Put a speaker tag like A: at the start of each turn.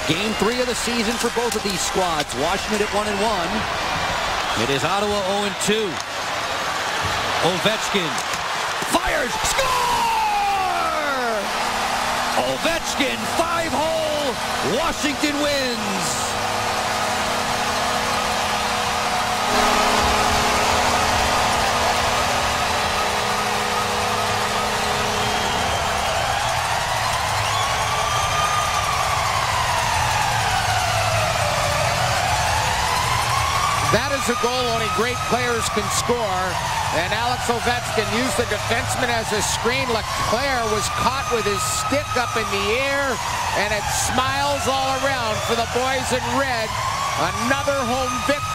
A: Game 3 of the season for both of these squads. Washington at 1-1. It is Ottawa 0-2. Ovechkin fires, score! Ovechkin, 5-hole, Washington wins.
B: That is a goal only great players can score, and Alex Ovechkin used the defenseman as a screen. Leclerc was caught with his stick up in the air, and it smiles all around for the boys in red. Another home victory.